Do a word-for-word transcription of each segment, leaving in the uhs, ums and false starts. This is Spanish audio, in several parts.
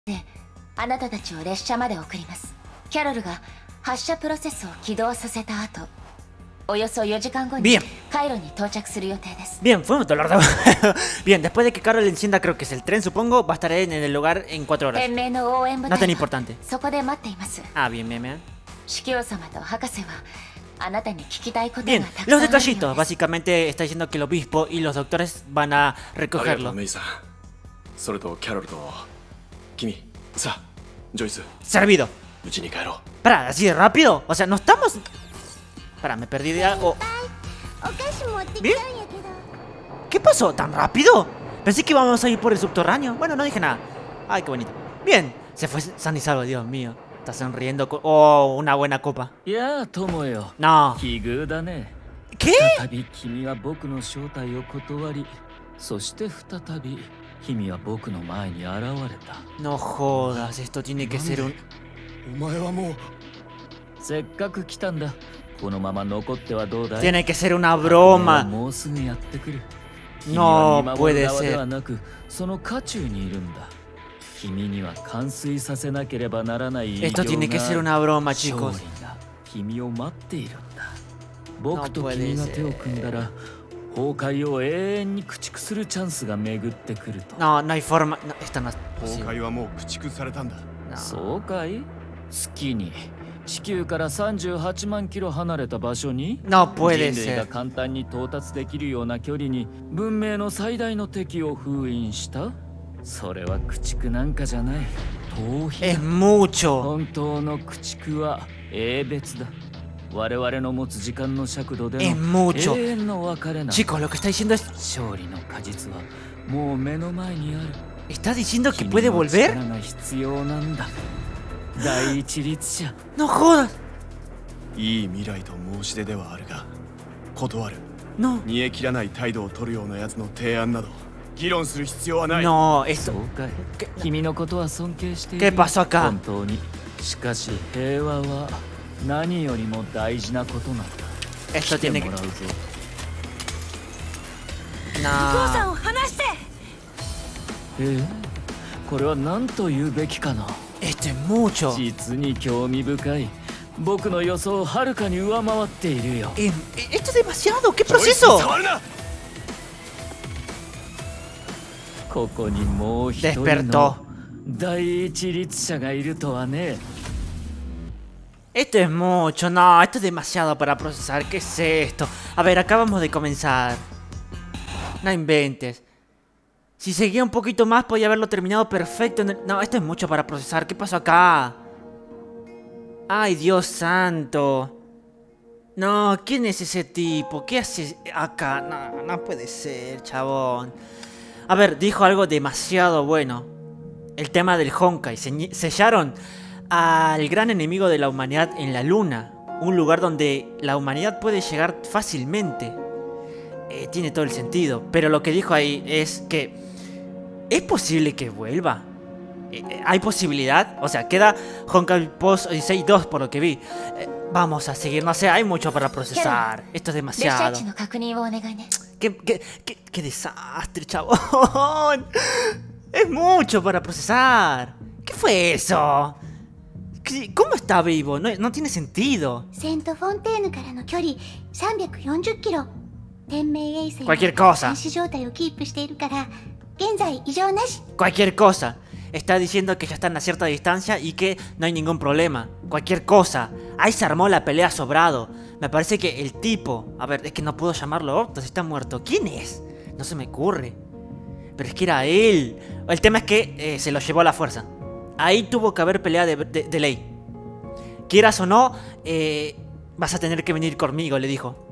であなたたちを列車まで送ります。キャロルが発射プロセスを起動させた後、およそよじかんごにカイロに到着する予定です。 Bien, fue un dolor de... Bien, después de que Carol encienda, creo que es el tren, supongo, va a estar en el lugar en cuatro horas. No tan importante. Ah, bien, bien, bien. Bien, los detallitos. Básicamente está diciendo que el obispo y los doctores van a recogerlo. Servido. Para, ¿así de rápido? O sea, ¿no estamos...? Para, me perdí de algo. ¿Bien? ¿Qué pasó? ¿Tan rápido? Pensé que íbamos a ir por el subterráneo. Bueno, no dije nada. Ay, qué bonito. Bien, se fue san y salvo, Dios mío. Está sonriendo. Oh, una buena copa. No. ¿Qué? No jodas, esto tiene que ser un... Tiene que ser una broma. No puede ser. Esto tiene que ser una broma, chicos. No puede ser. No, no hay forma. No, esto no es posible. No. No puede ser. Es mucho. Es mucho. Chicos, lo que está diciendo es... ¿Está diciendo que puede volver? No jodas. No. No, esto... ¿Qué, ¿Qué pasó acá? Esto tiene que... No. Esto es mucho. Eh, esto es demasiado. ¿Qué proceso? Despertó. Esto es mucho. No, esto es demasiado para procesar. ¿Qué es esto? A ver, acabamos de comenzar. No inventes. Si seguía un poquito más podía haberlo terminado perfecto. No, esto es mucho para procesar. ¿Qué pasó acá? Ay, Dios santo. No, ¿quién es ese tipo? ¿Qué hace acá? No, no puede ser, chabón. A ver, dijo algo demasiado bueno. El tema del Honkai. Sellaron al gran enemigo de la humanidad en la luna. Un lugar donde la humanidad puede llegar fácilmente. Eh, tiene todo el sentido. Pero lo que dijo ahí es que... ¿Es posible que vuelva? Eh, ¿Hay posibilidad? O sea, queda Honkai Post Odyssey dos por lo que vi. Eh, vamos a seguir, no sé, hay mucho para procesar. Esto es demasiado. ¿Qué, qué, qué, qué desastre, chabón? Es mucho para procesar. ¿Qué fue eso? ¿Cómo está vivo? No, no tiene sentido. Cualquier cosa. Cualquier cosa. Está diciendo que ya están a cierta distancia y que no hay ningún problema. Cualquier cosa. Ahí se armó la pelea sobrado. Me parece que el tipo... A ver, es que no puedo llamarlo Optos, está muerto. ¿Quién es? No se me ocurre. Pero es que era él. El tema es que eh, se lo llevó a la fuerza. Ahí tuvo que haber pelea de, de, de ley. Quieras o no, eh, vas a tener que venir conmigo, le dijo.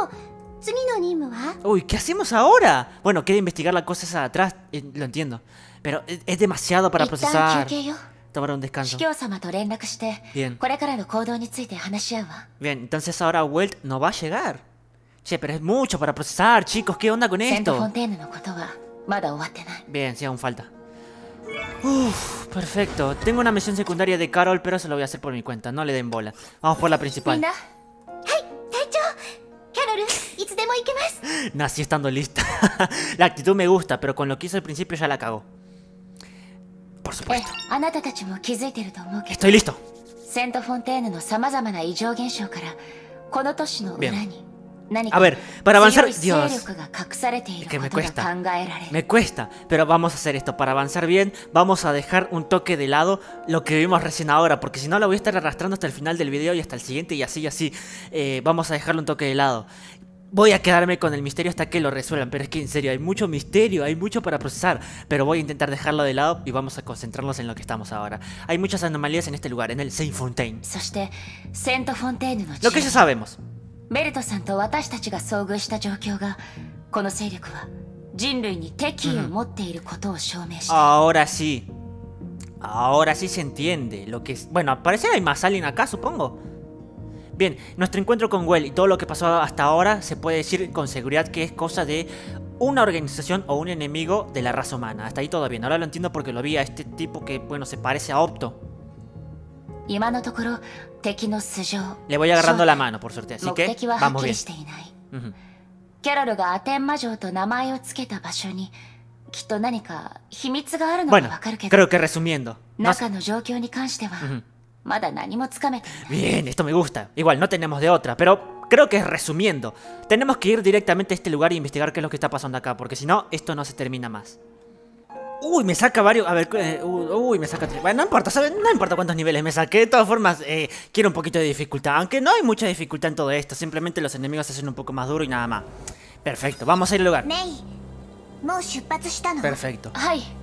Uy, ¿qué hacemos ahora? Bueno, quiere investigar la cosa esa de atrás, eh, lo entiendo. Pero es, es demasiado para procesar. Tomar un descanso. Bien. Bien, entonces ahora Welt no va a llegar. Che, pero es mucho para procesar, chicos. ¿Qué onda con esto? Bien, sí, aún falta. Uff, perfecto. Tengo una misión secundaria de Carol, pero se lo voy a hacer por mi cuenta. No le den bola. Vamos por la principal. Nací estando lista. La actitud me gusta, pero con lo que hizo al principio ya la cagó. Por supuesto. Estoy listo. Bien. A ver, para avanzar... Dios, es que me cuesta, me cuesta, pero vamos a hacer esto. Para avanzar bien, vamos a dejar un toque de lado lo que vimos recién ahora, porque si no la voy a estar arrastrando hasta el final del video y hasta el siguiente y así y así. eh, Vamos a dejarle un toque de lado. Voy a quedarme con el misterio hasta que lo resuelvan, pero es que en serio hay mucho misterio, hay mucho para procesar. Pero voy a intentar dejarlo de lado y vamos a concentrarnos en lo que estamos ahora. Hay muchas anomalías en este lugar, en el Saint Fontaine. Lo que ya sabemos. ベルトさんと私たちが遭遇した状況が、この勢力は人類に敵意を持っていることを証明した。 Ahora sí. Ahora sí se entiende lo que es. Bueno, al parecer hay más alien acá, supongo. Bien, nuestro encuentro con Well y todo lo que pasó hasta ahora se puede decir con seguridad que es cosa de una organización o un enemigo de la raza humana. Hasta ahí todo bien. Ahora lo entiendo porque lo vi a este tipo que, bueno, se parece a Opto. Le voy agarrando la mano, por suerte, así que vamos bien. Uh-huh. Bueno, creo que resumiendo. No... Uh-huh. Bien, esto me gusta. Igual, no tenemos de otra, pero creo que resumiendo, tenemos que ir directamente a este lugar e investigar qué es lo que está pasando acá, porque si no, esto no se termina más. Uy, me saca varios... A ver... Eh, uy, me saca... Bueno, no importa, ¿saben? No importa cuántos niveles me saqué. De todas formas, eh, quiero un poquito de dificultad. Aunque no hay mucha dificultad en todo esto. Simplemente los enemigos se hacen un poco más duros y nada más. Perfecto, vamos a ir al lugar. Perfecto.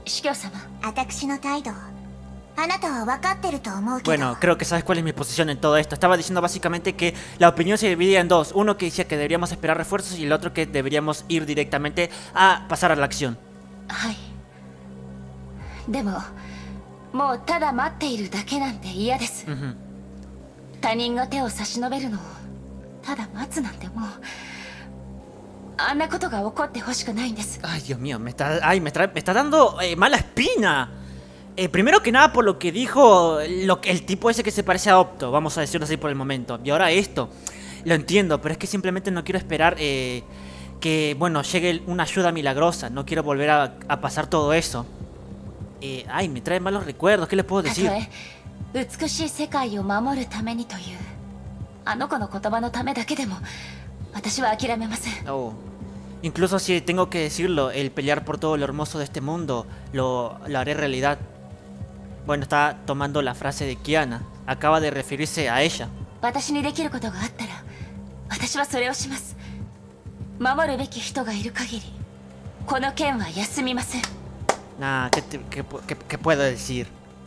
Bueno, creo que sabes cuál es mi posición en todo esto. Estaba diciendo básicamente que la opinión se dividía en dos. Uno que decía que deberíamos esperar refuerzos y el otro que deberíamos ir directamente a pasar a la acción. Ay. でも、もうただ待っているだけなんて嫌です。他人が手を差し伸べるのをただ待つなんてもうあんなことが起こってほしくないんです。 Ay, Dios mío, me está, ay, me, está, me está dando eh, mala espina. Eh, primero que nada por lo que dijo lo, el tipo ese que se parece a Opto, vamos a decirlo así por el momento. Y ahora esto, lo entiendo, pero es que simplemente no quiero esperar eh, que, bueno, llegue una ayuda milagrosa. No quiero volver a, a pasar todo eso. Eh, ay, me trae malos recuerdos, ¿qué les puedo decir? Oh. Incluso si tengo que decirlo, el pelear por todo lo hermoso de este mundo, lo, lo haré realidad. Bueno, está tomando la frase de Kiana. Acaba de referirse a ella. Nah, ¿qué, te, qué, qué, ¿qué puedo decir?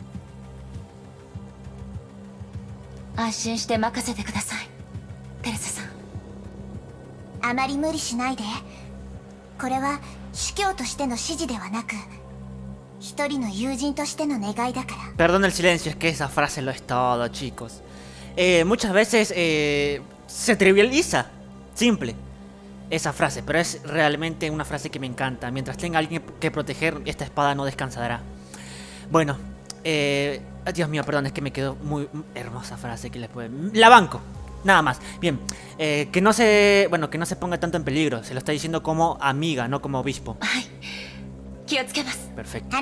Perdón el silencio, es que esa frase lo es todo, chicos. Eh, muchas veces eh, se trivializa. Simple. Esa frase, pero es realmente una frase que me encanta. Mientras tenga alguien que proteger, esta espada no descansará. Bueno, eh, Dios mío, perdón, es que me quedó muy hermosa frase que les puede... La banco, nada más. Bien, eh, que no se... Bueno, que no se ponga tanto en peligro. Se lo está diciendo como amiga, no como obispo. Perfecto.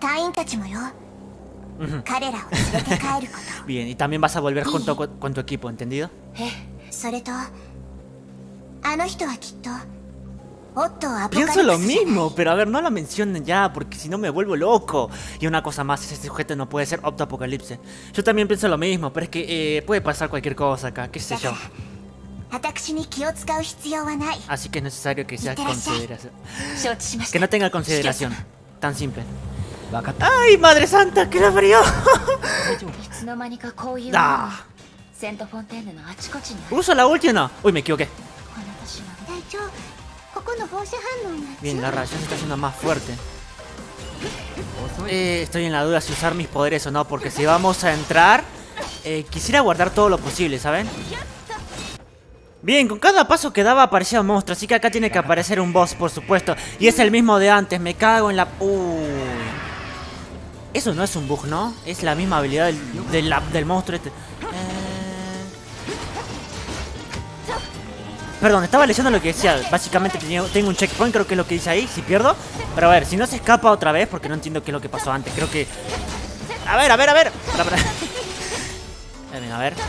Uh-huh. Bien, y también vas a volver junto con, con tu equipo, ¿entendido? Pienso lo mismo, pero a ver, no lo mencionen ya, porque si no me vuelvo loco. Y una cosa más, ese sujeto no puede ser Opto Apocalipse. Yo también pienso lo mismo, pero es que eh, puede pasar cualquier cosa acá, qué sé yo. Así que es necesario que sea consideración. Que no tenga consideración. Tan simple. ¡Ay, madre santa! ¡Que la frío! ¡Ah! ¿Uso la ulti o no? Uy, me equivoqué. Bien, la radiación se está haciendo más fuerte. Eh, estoy en la duda si usar mis poderes o no, porque si vamos a entrar, eh, quisiera guardar todo lo posible, ¿saben? Bien, con cada paso que daba aparecía un monstruo, así que acá tiene que aparecer un boss, por supuesto. Y es el mismo de antes, me cago en la... Uy. Eso no es un bug, ¿no? Es la misma habilidad del, del, del monstruo este. Eh... perdón, estaba leyendo lo que decía. Básicamente tenía- tengo un checkpoint, creo que es lo que dice ahí, si pierdo. Pero a ver, si no se escapa otra vez, porque no entiendo qué es lo que pasó antes. Creo que... A ver, a ver, a ver. Para, para. Esperen, a ver.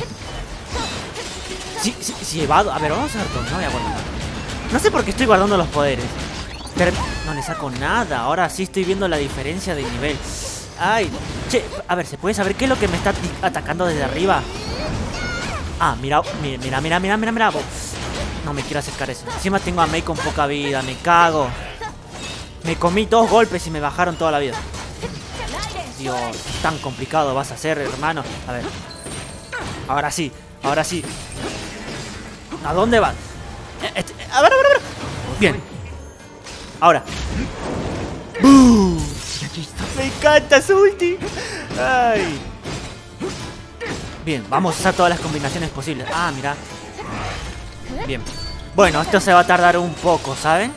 Sí, sí, sí, evado. A ver, vamos a ver todo. No voy a guardar. No sé por qué estoy guardando los poderes. Pero no le saco nada. Ahora sí estoy viendo la diferencia de nivel. Ay, che, a ver, ¿se puede saber qué es lo que me está atacando desde arriba? Ah, mira, mira, mira, mira, mira, mira, mira. No me quiero acercar eso. Encima tengo a Mei con poca vida, me cago. Me comí dos golpes y me bajaron toda la vida. Dios, tan complicado vas a hacer, hermano. A ver. Ahora sí, ahora sí. ¿A dónde vas? Eh, eh, A ver, a ver, a ver. Bien. Ahora. ¡Bum! Me encanta su ulti. Ay. Bien, vamos a usar todas las combinaciones posibles. Ah, mira. Bien. Bueno, esto se va a tardar un poco, ¿saben?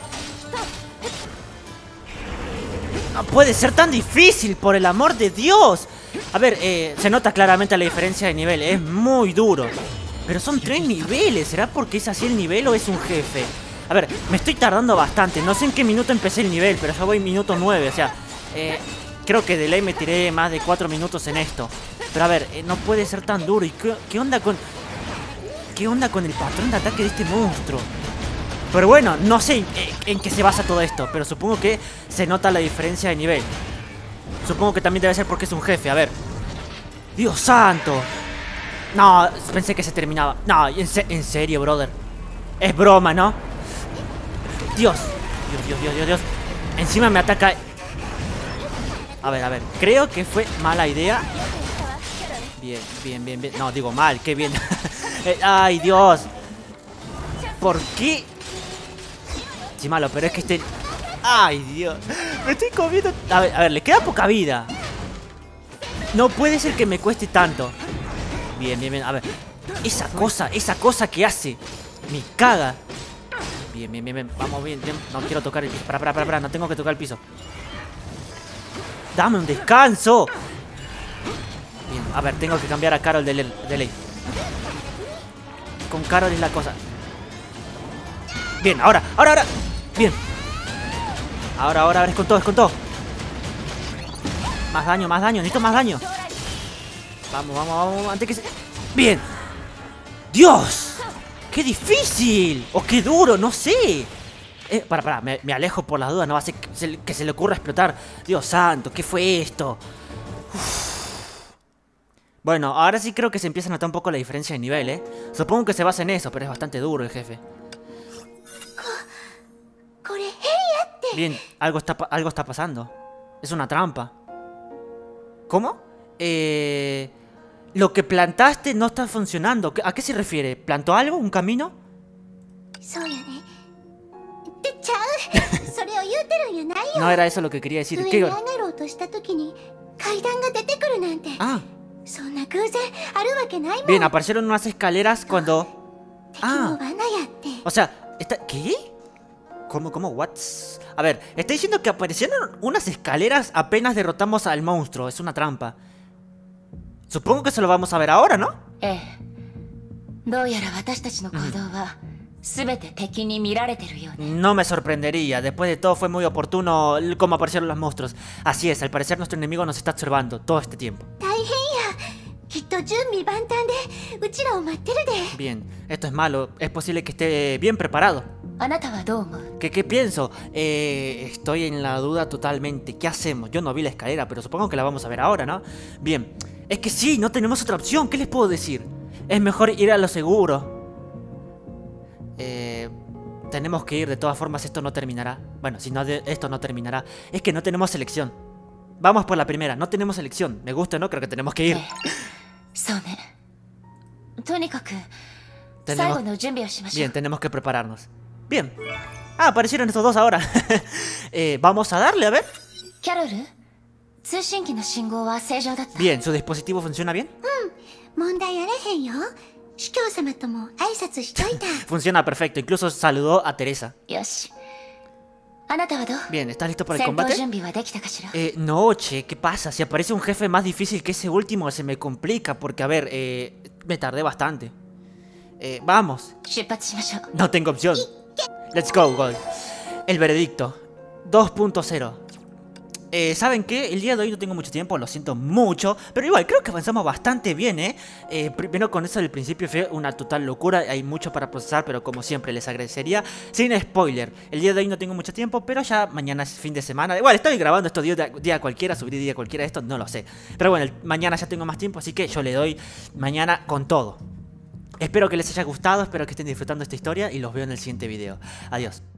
No puede ser tan difícil, por el amor de Dios. A ver, eh, se nota claramente la diferencia de nivel. Es muy duro. Pero son tres niveles. ¿Será porque es así el nivel o es un jefe? A ver, me estoy tardando bastante. No sé en qué minuto empecé el nivel, pero ya voy minuto nueve. O sea, eh, creo que de ley me tiré más de cuatro minutos en esto. Pero a ver, eh, no puede ser tan duro. ¿Y qué, qué onda con... ¿Qué onda con el patrón de ataque de este monstruo? Pero bueno, no sé en, en qué se basa todo esto. Pero supongo que se nota la diferencia de nivel. Supongo que también debe ser porque es un jefe. A ver. ¡Dios santo! No, pensé que se terminaba. No, en, se en serio, brother. Es broma, ¿no? Dios. Dios, Dios, Dios, Dios, Dios. Encima me ataca. A ver, a ver. Creo que fue mala idea. Bien, bien, bien, bien. No, digo mal, qué bien. Ay, Dios. ¿Por qué? Sí, malo, pero es que este... Ay, Dios. Me estoy comiendo... A ver, a ver, le queda poca vida. No puede ser que me cueste tanto. Bien, bien, bien. A ver. Esa cosa, esa cosa que hace. Me caga. Bien, bien, bien, bien. Vamos, bien, bien. No quiero tocar el piso. Para, para, para, para. No tengo que tocar el piso. Dame un descanso. Bien, a ver, tengo que cambiar a Carol de, le de ley. Con Carol es la cosa. Bien, ahora, ahora, ahora. Bien. Ahora, ahora, ahora es con todo, es con todo. Más daño, más daño, necesito más daño. Vamos, vamos, vamos, antes que se... Bien. ¡Dios! ¡Qué difícil! O qué duro, no sé. Eh, para, para, me, me alejo por las dudas. No va a ser que se, que se le ocurra explotar. Dios santo, ¿qué fue esto? Uf. Bueno, ahora sí creo que se empieza a notar un poco la diferencia de nivel, ¿eh? Supongo que se basa en eso, pero es bastante duro el jefe. Bien, algo está, algo está pasando. Es una trampa. ¿Cómo? Eh... Lo que plantaste no está funcionando. ¿A qué se refiere? ¿Plantó algo? ¿Un camino? No era eso lo que quería decir. ¿Qué? Ah. Bien, aparecieron unas escaleras cuando... Ah. O sea, está... ¿qué? ¿Cómo, cómo? ¿What? A ver, está diciendo que aparecieron unas escaleras apenas derrotamos al monstruo. Es una trampa. Supongo que se lo vamos a ver ahora, ¿no? Eh. No me sorprendería. Después de todo fue muy oportuno cómo aparecieron los monstruos. Así es, al parecer nuestro enemigo nos está observando todo este tiempo. Bien, esto es malo. Es posible que esté bien preparado. ¿Qué, qué pienso? Eh, estoy en la duda totalmente. ¿Qué hacemos? Yo no vi la escalera, pero supongo que la vamos a ver ahora, ¿no? Bien, es que sí, no tenemos otra opción. ¿Qué les puedo decir? Es mejor ir a lo seguro. Eh, tenemos que ir, de todas formas esto no terminará. Bueno, si no, de, esto no terminará. Es que no tenemos elección. Vamos por la primera, no tenemos elección. Me gusta o no, creo que tenemos que ir. Tenemos... Bien, tenemos que prepararnos. Bien. Ah, aparecieron estos dos ahora. eh, Vamos a darle, a ver. Bien, ¿su dispositivo funciona bien? Funciona perfecto, incluso saludó a Teresa. Bien, ¿estás listo para el combate? Eh, no, che, ¿qué pasa? Si aparece un jefe más difícil que ese último se me complica porque, a ver, eh, me tardé bastante. Eh, vamos. 出発しましょう。 No tengo opción. Let's go, Gold. El veredicto. dos punto cero. Eh, ¿Saben qué? El día de hoy no tengo mucho tiempo, lo siento mucho. Pero igual, creo que avanzamos bastante bien, ¿eh? eh primero con eso del principio fue una total locura. Hay mucho para procesar, pero como siempre les agradecería. Sin spoiler, el día de hoy no tengo mucho tiempo, pero ya mañana es fin de semana. Igual, estoy grabando estos días día, día cualquiera, subiré día cualquiera esto, no lo sé. Pero bueno, el, mañana ya tengo más tiempo, así que yo le doy mañana con todo. Espero que les haya gustado, espero que estén disfrutando esta historia y los veo en el siguiente video. Adiós.